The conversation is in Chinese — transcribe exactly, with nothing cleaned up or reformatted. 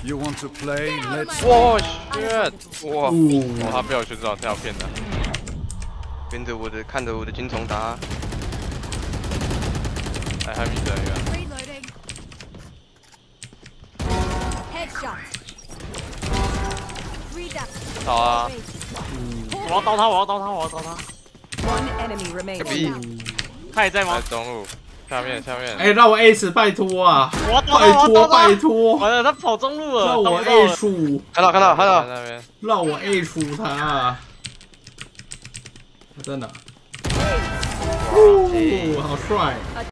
You want to play? Let's. 哇 shit！ 哇，哇，他被我学长跳骗了，跟着我的，看着我的金虫打。哎，还没人员。好啊！ 我要刀他，我要刀他，我要刀他。 隔壁， 他也在吗？ 在中路，下面下面。 哎，让我 A 死，拜托啊！ 我要刀拜他， 托拜托！ 完了，他跑中路了， 让我 A 出， 看到看到看到那边， 让我 A 出他。在哪？哦，好帅！